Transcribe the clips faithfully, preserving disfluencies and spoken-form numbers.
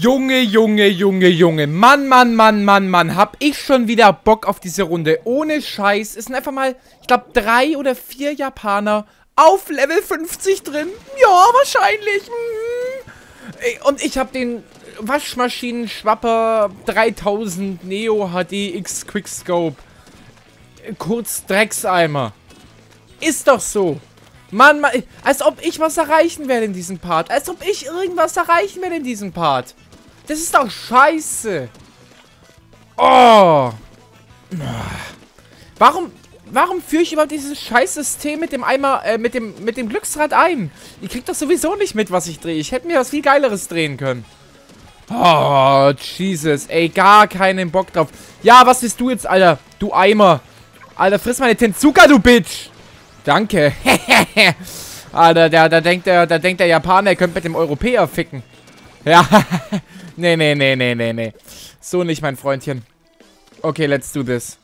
Junge, Junge, Junge, Junge. Mann, Mann, Mann, Mann, Mann. Hab ich schon wieder Bock auf diese Runde. Ohne Scheiß. Es sind einfach mal, ich glaube, drei oder vier Japaner auf Level fünfzig drin. Ja, wahrscheinlich. Mhm. Und ich habe den Waschmaschinen-Schwapper dreitausend Neo H D X Quickscope. Kurz Dreckseimer. Ist doch so. Mann, Mann, als ob ich was erreichen werde in diesem Part. Als ob ich irgendwas erreichen werde in diesem Part. Das ist doch scheiße. Oh. Warum, warum führe ich überhaupt dieses Scheißsystem mit dem Eimer, äh, mit dem, mit dem Glücksrad ein? Ihr kriegt doch sowieso nicht mit, was ich drehe. Ich hätte mir was viel Geileres drehen können. Oh, Jesus. Ey, gar keinen Bock drauf. Ja, was bist du jetzt, Alter? Du Eimer. Alter, friss meine Tenzuka, du Bitch. Danke. Alter, da, da, denkt der, da denkt der Japaner, er könnte mit dem Europäer ficken. Ja. nee, nee, nee, nee, nee, nee. So nicht, mein Freundchen. Okay, let's do this.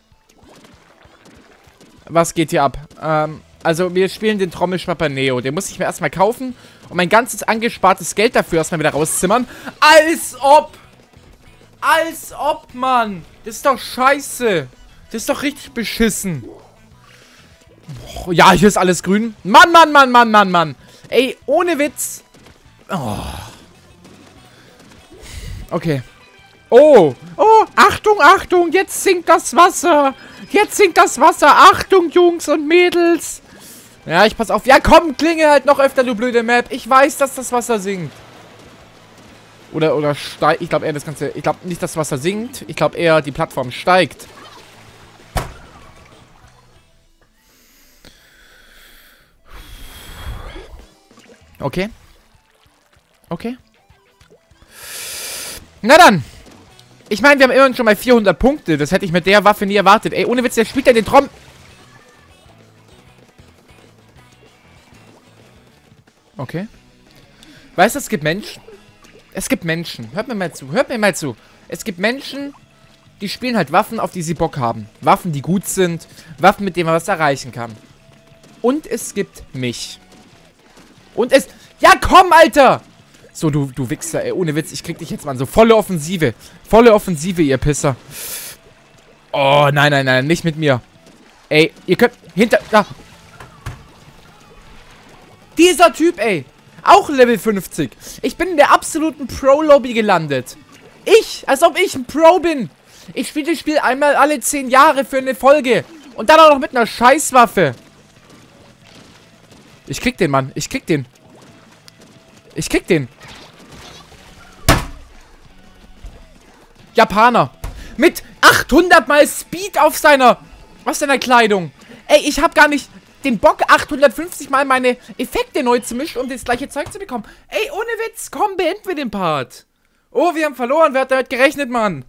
Was geht hier ab? Ähm, also, wir spielen den Trommelschwapper Neo. Den muss ich mir erstmal kaufen und mein ganzes angespartes Geld dafür erstmal wieder rauszimmern. Als ob! Als ob, Mann! Das ist doch scheiße. Das ist doch richtig beschissen. Oh, ja, hier ist alles grün. Mann, Mann, Mann, Mann, Mann, Mann. Ey, ohne Witz. Oh. Okay. Oh. Oh, Achtung, Achtung. Jetzt sinkt das Wasser. Jetzt sinkt das Wasser. Achtung, Jungs und Mädels. Ja, ich pass auf. Ja, komm, klinge halt noch öfter, du blöde Map. Ich weiß, dass das Wasser sinkt. Oder, oder steigt. Ich glaube eher das Ganze. Ich glaube nicht, dass das Wasser sinkt. Ich glaube eher, die Plattform steigt. Okay. Okay. Na dann. Ich meine, wir haben immerhin schon mal vierhundert Punkte. Das hätte ich mit der Waffe nie erwartet. Ey, ohne Witz, der spielt ja den Tromm... Okay. Weißt du, es gibt Menschen... Es gibt Menschen. Hört mir mal zu. Hört mir mal zu. Es gibt Menschen, die spielen halt Waffen, auf die sie Bock haben. Waffen, die gut sind. Waffen, mit denen man was erreichen kann. Und es gibt mich. Und es... Ja, komm, Alter! So, du, du Wichser, ey. Ohne Witz, ich krieg dich jetzt mal so. Volle Offensive. Volle Offensive, ihr Pisser. Oh, nein, nein, nein. Nicht mit mir. Ey, ihr könnt... Hinter... Da. Dieser Typ, ey. Auch Level fünfzig. Ich bin in der absoluten Pro-Lobby gelandet. Ich, als ob ich ein Pro bin. Ich spiele das Spiel einmal alle zehn Jahre für eine Folge. Und dann auch noch mit einer Scheißwaffe. Ich krieg den, Mann. Ich krieg den. Ich krieg den. Japaner. Mit achthundert mal Speed auf seiner... auf seiner Kleidung. Ey, ich hab gar nicht den Bock, achthundertfünfzig mal meine Effekte neu zu mischen, um das gleiche Zeug zu bekommen. Ey, ohne Witz. Komm, beenden wir den Part. Oh, wir haben verloren. Wer hat damit gerechnet, Mann?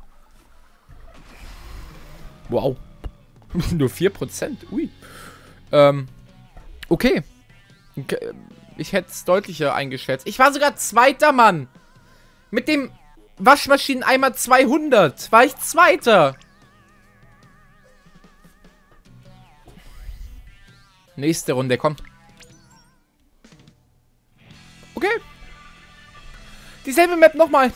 Wow. Nur vier Prozent. Ui. Ähm. Okay. Ich hätte es deutlicher eingeschätzt. Ich war sogar Zweiter, Mann. Mit dem Waschmaschineneimer zweihundert war ich Zweiter. Nächste Runde, komm. Okay. Dieselbe Map nochmal.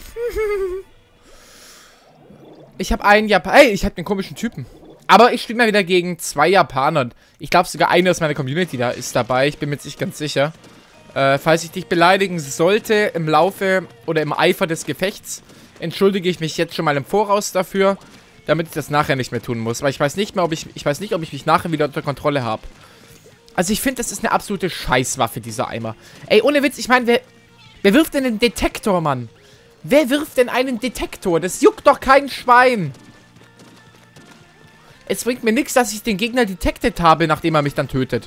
Ich habe einen Japaner. Hey, ich habe den komischen Typen. Aber ich spiele mal wieder gegen zwei Japaner. Ich glaube sogar einer aus meiner Community da ist dabei. Ich bin mir jetzt nicht ganz sicher. Äh, falls ich dich beleidigen sollte im Laufe oder im Eifer des Gefechts, entschuldige ich mich jetzt schon mal im Voraus dafür, damit ich das nachher nicht mehr tun muss. Weil ich weiß nicht mehr, ob ich, ich weiß nicht, ob ich mich nachher wieder unter Kontrolle habe. Also ich finde, das ist eine absolute Scheißwaffe, dieser Eimer. Ey, ohne Witz, ich meine, wer, wer wirft denn einen Detektor, Mann? Wer wirft denn einen Detektor? Das juckt doch kein Schwein. Es bringt mir nichts, dass ich den Gegner detected habe, nachdem er mich dann tötet.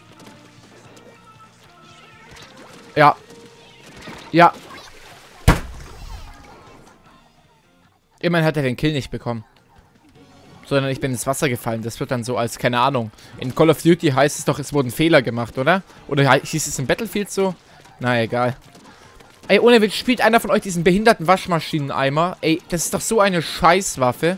Ja. Ja. Immerhin hat er den Kill nicht bekommen. Sondern ich bin ins Wasser gefallen. Das wird dann so als, keine Ahnung. In Call of Duty heißt es doch, es wurden Fehler gemacht, oder? Oder hieß es in Battlefield so? Na, egal. Ey, ohne Witz, spielt einer von euch diesen behinderten Waschmaschineneimer? Ey, das ist doch so eine Scheißwaffe.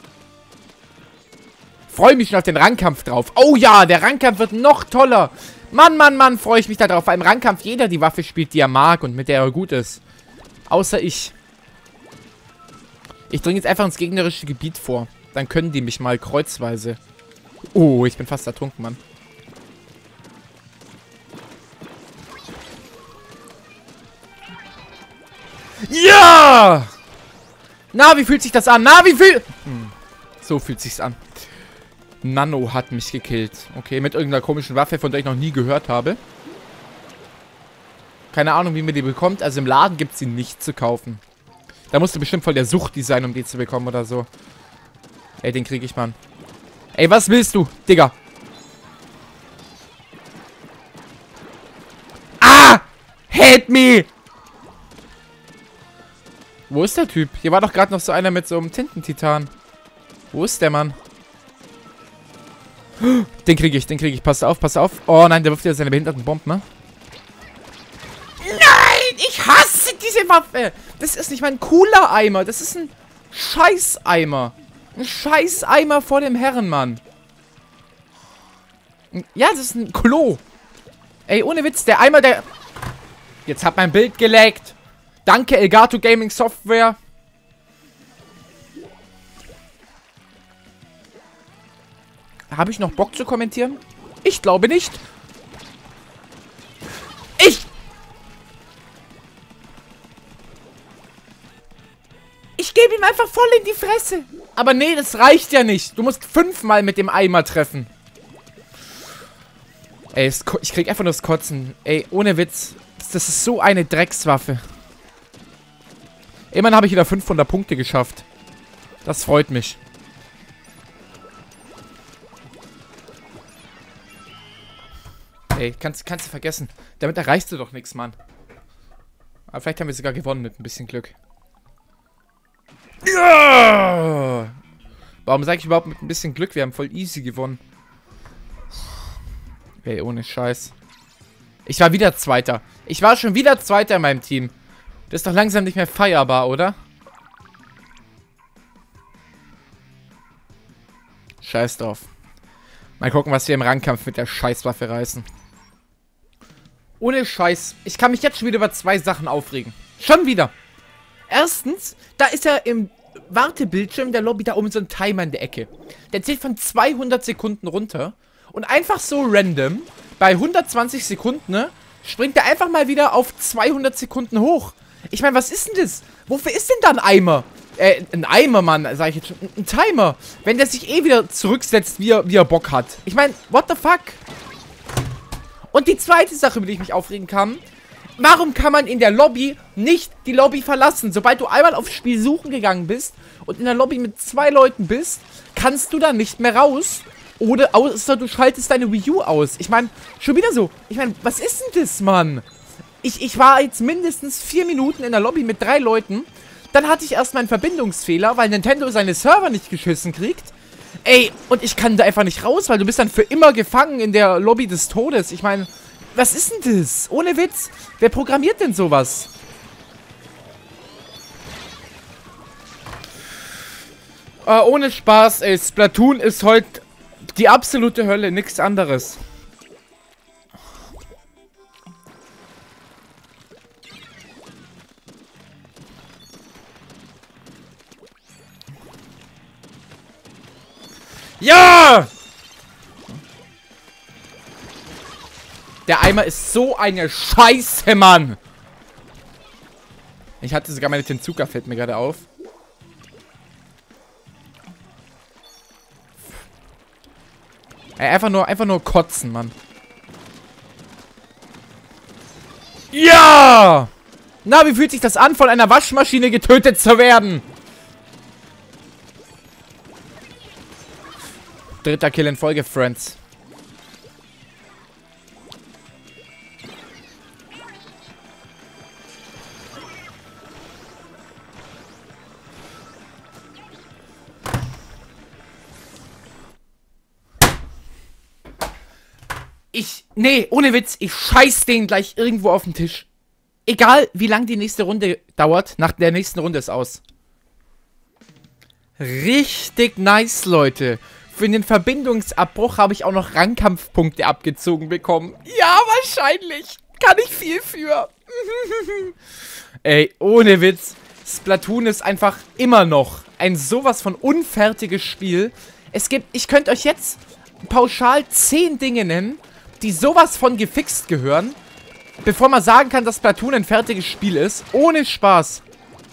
Freue mich schon auf den Rangkampf drauf. Oh ja, der Rangkampf wird noch toller. Mann, Mann, Mann, freue ich mich da drauf. Weil im Rangkampf jeder die Waffe spielt, die er mag und mit der er gut ist. Außer ich. Ich dringe jetzt einfach ins gegnerische Gebiet vor. Dann können die mich mal kreuzweise. Oh, ich bin fast ertrunken, Mann. Ja! Na, wie fühlt sich das an? Na, wie fühlt... Hm. So fühlt sich's an. Nano hat mich gekillt. Okay, mit irgendeiner komischen Waffe, von der ich noch nie gehört habe. Keine Ahnung, wie man die bekommt. Also im Laden gibt es sie nicht zu kaufen. Da musst du bestimmt voll der Suchti sein, um die zu bekommen oder so. Ey, den krieg ich, Mann. Ey, was willst du, Digga? Ah! Help me! Wo ist der Typ? Hier war doch gerade noch so einer mit so einem Tintentitan. Wo ist der, Mann? Den kriege ich, den kriege ich. Pass auf, pass auf. Oh nein, der wirft ja seine behinderten Bomben, ne? Nein! Ich hasse diese Waffe! Das ist nicht mal ein cooler Eimer. Das ist ein Scheißeimer. Ein Scheißeimer vor dem Herren, Mann. Ja, das ist ein Klo. Ey, ohne Witz, der Eimer, der... Jetzt hat mein Bild geleckt. Danke, Elgato Gaming Software. Habe ich noch Bock zu kommentieren? Ich glaube nicht. Ich... Ich gebe ihm einfach voll in die Fresse. Aber nee, das reicht ja nicht. Du musst fünfmal mit dem Eimer treffen. Ey, ich krieg einfach nur das Kotzen. Ey, ohne Witz. Das ist so eine Dreckswaffe. Immerhin habe ich wieder fünfhundert Punkte geschafft. Das freut mich. Ey, kannst, kannst du vergessen. Damit erreichst du doch nichts, Mann. Aber vielleicht haben wir sogar gewonnen mit ein bisschen Glück. Ja! Warum sage ich überhaupt mit ein bisschen Glück? Wir haben voll easy gewonnen. Ey, ohne Scheiß. Ich war wieder Zweiter. Ich war schon wieder Zweiter in meinem Team. Das ist doch langsam nicht mehr feierbar, oder? Scheiß drauf. Mal gucken, was wir im Rangkampf mit der Scheißwaffe reißen. Ohne Scheiß. Ich kann mich jetzt schon wieder über zwei Sachen aufregen. Schon wieder. Erstens, da ist ja im Wartebildschirm der Lobby da oben so ein Timer in der Ecke. Der zählt von zweihundert Sekunden runter. Und einfach so random, bei hundertzwanzig Sekunden, ne, springt er einfach mal wieder auf zweihundert Sekunden hoch. Ich meine, was ist denn das? Wofür ist denn da ein Eimer? Äh, ein Eimer, Mann, sag ich jetzt schon. Ein Timer. Wenn der sich eh wieder zurücksetzt, wie er, wie er Bock hat. Ich meine, what the fuck? Und die zweite Sache, über die ich mich aufregen kann. Warum kann man in der Lobby nicht die Lobby verlassen? Sobald du einmal aufs Spiel suchen gegangen bist und in der Lobby mit zwei Leuten bist, kannst du da nicht mehr raus. Oder außer du schaltest deine Wii U aus. Ich meine, schon wieder so. Ich meine, was ist denn das, Mann? Ich, ich war jetzt mindestens vier Minuten in der Lobby mit drei Leuten. Dann hatte ich erst meinen Verbindungsfehler, weil Nintendo seine Server nicht geschissen kriegt. Ey, und ich kann da einfach nicht raus, weil du bist dann für immer gefangen in der Lobby des Todes. Ich meine, was ist denn das? Ohne Witz. Wer programmiert denn sowas? Äh, ohne Spaß, ey. Splatoon ist heute die absolute Hölle, nichts anderes. Ja! Der Eimer ist so eine Scheiße, Mann. Ich hatte sogar meine Tenzuka, fällt mir gerade auf. Ey, einfach nur, einfach nur kotzen, Mann. Ja! Na, wie fühlt sich das an, von einer Waschmaschine getötet zu werden? Dritter Kill in Folge, Friends. Ich, nee, ohne Witz, ich scheiß den gleich irgendwo auf den Tisch. Egal, wie lang die nächste Runde dauert, nach der nächsten Runde ist aus. Richtig nice, Leute. Für den Verbindungsabbruch habe ich auch noch Rangkampfpunkte abgezogen bekommen. Ja, wahrscheinlich. Kann ich viel für. Ey, ohne Witz. Splatoon ist einfach immer noch ein sowas von unfertiges Spiel. Es gibt, ich könnte euch jetzt pauschal zehn Dinge nennen, die sowas von gefixt gehören, bevor man sagen kann, dass Splatoon ein fertiges Spiel ist. Ohne Spaß.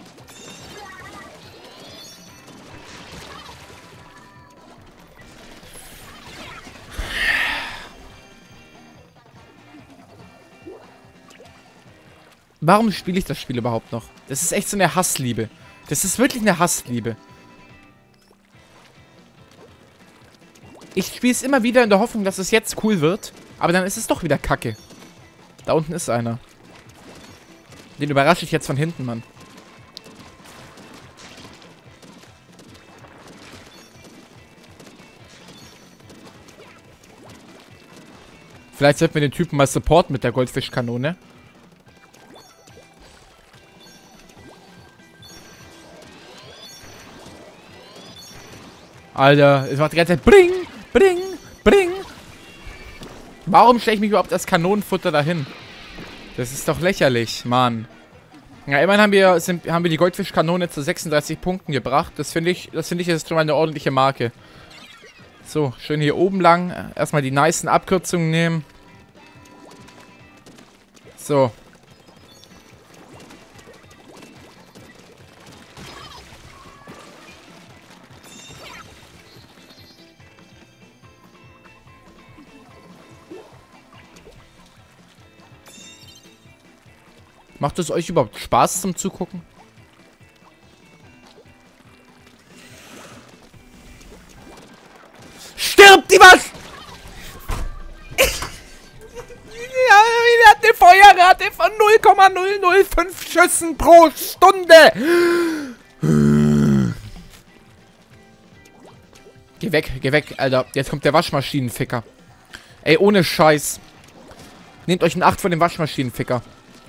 Warum spiele ich das Spiel überhaupt noch? Das ist echt so eine Hassliebe. Das ist wirklich eine Hassliebe. Ich spiele es immer wieder in der Hoffnung, dass es jetzt cool wird. Aber dann ist es doch wieder Kacke. Da unten ist einer. Den überrasche ich jetzt von hinten, Mann. Vielleicht sollten wir den Typen mal supporten mit der Goldfischkanone. Alter, es macht die ganze Zeit Bring, Bring, Bring. Warum stelle ich mich überhaupt als Kanonenfutter dahin? Das ist doch lächerlich, Mann. Ja, immerhin haben wir, sind, haben wir die Goldfischkanone zu sechsunddreißig Punkten gebracht. Das finde ich, das finde ich ist schon mal eine ordentliche Marke. So, schön hier oben lang. Erstmal die nicen Abkürzungen nehmen. So. Macht es euch überhaupt Spaß zum Zugucken? Stirbt die was? Ja, der hat eine Feuerrate von null Komma null null fünf Schüssen pro Stunde. Geh weg, geh weg, Alter. Jetzt kommt der Waschmaschinenficker. Ey, ohne Scheiß. Nehmt euch einen Acht von dem Waschmaschinenficker.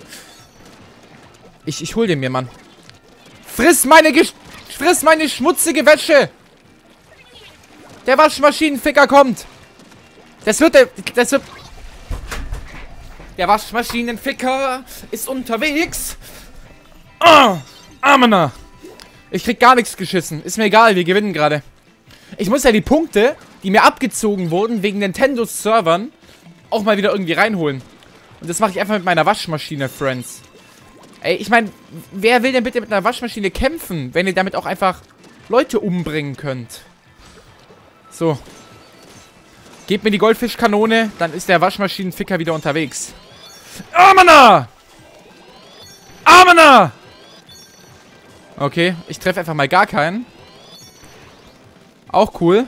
Ich, ich hol den mir, Mann. Friss meine Gesch Friss meine schmutzige Wäsche! Der Waschmaschinenficker kommt! Das wird der... Das wird... Der Waschmaschinenficker ist unterwegs! Ah! Amena! Ich krieg gar nichts geschissen. Ist mir egal, wir gewinnen gerade. Ich muss ja die Punkte, die mir abgezogen wurden wegen Nintendos Servern, auch mal wieder irgendwie reinholen. Und das mache ich einfach mit meiner Waschmaschine, Friends. Ey, ich meine, wer will denn bitte mit einer Waschmaschine kämpfen, wenn ihr damit auch einfach Leute umbringen könnt? So. Gebt mir die Goldfischkanone, dann ist der Waschmaschinenficker wieder unterwegs. Amena! Amena! Okay, ich treffe einfach mal gar keinen. Auch cool.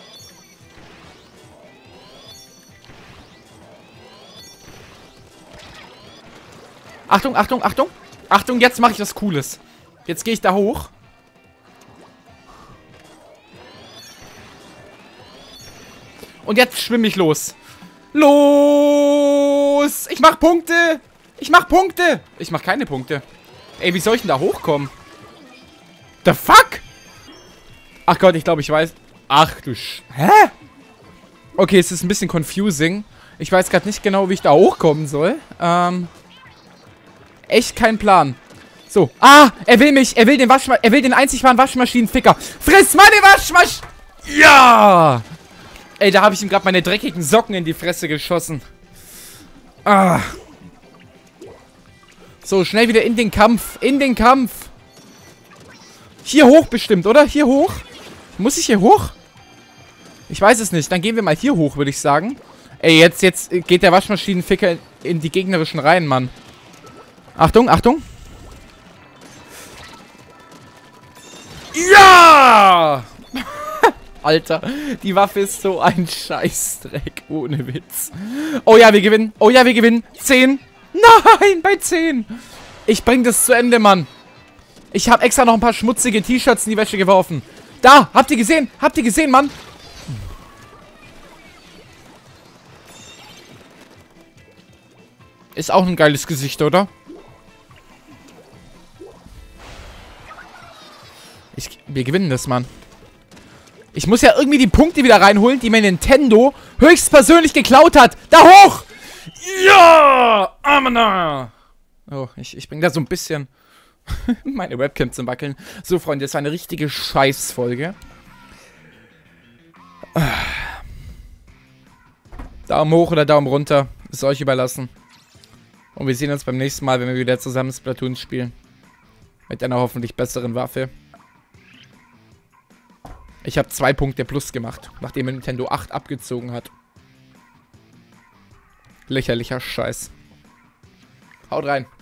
Achtung, Achtung, Achtung. Achtung, jetzt mache ich was Cooles. Jetzt gehe ich da hoch. Und jetzt schwimme ich los. Los! Ich mach Punkte! Ich mach Punkte! Ich mach keine Punkte. Ey, wie soll ich denn da hochkommen? The fuck? Ach Gott, ich glaube, ich weiß... Ach du Sch... Hä? Okay, es ist ein bisschen confusing. Ich weiß gerade nicht genau, wie ich da hochkommen soll. Ähm... Echt kein Plan. So. Ah, er will mich. Er will den Waschma... Er will den einzig wahren Waschmaschinenficker. Friss meine Waschmasch... Ja! Ey, da habe ich ihm gerade meine dreckigen Socken in die Fresse geschossen. Ah. So, schnell wieder in den Kampf. In den Kampf. Hier hoch bestimmt, oder? Hier hoch? Muss ich hier hoch? Ich weiß es nicht. Dann gehen wir mal hier hoch, würde ich sagen. Ey, jetzt, jetzt geht der Waschmaschinenficker in die gegnerischen Reihen, Mann. Achtung, Achtung. Ja! Alter, die Waffe ist so ein Scheißdreck. Ohne Witz. Oh ja, wir gewinnen. Oh ja, wir gewinnen. zehn. Nein, bei zehn. Ich bring das zu Ende, Mann. Ich habe extra noch ein paar schmutzige T-Shirts in die Wäsche geworfen. Da, habt ihr gesehen? Habt ihr gesehen, Mann? Ist auch ein geiles Gesicht, oder? Ich, wir gewinnen das, Mann. Ich muss ja irgendwie die Punkte wieder reinholen, die mir Nintendo höchstpersönlich geklaut hat. Da hoch! Ja! Amena! Oh, ich, ich bring da so ein bisschen... Meine Webcam zum Wackeln. So, Freunde, das war eine richtige Scheißfolge. Daumen hoch oder Daumen runter. Ist euch überlassen. Und wir sehen uns beim nächsten Mal, wenn wir wieder zusammen Splatoon spielen. Mit einer hoffentlich besseren Waffe. Ich habe zwei Punkte plus gemacht, nachdem Nintendo acht abgezogen hat. Lächerlicher Scheiß. Haut rein.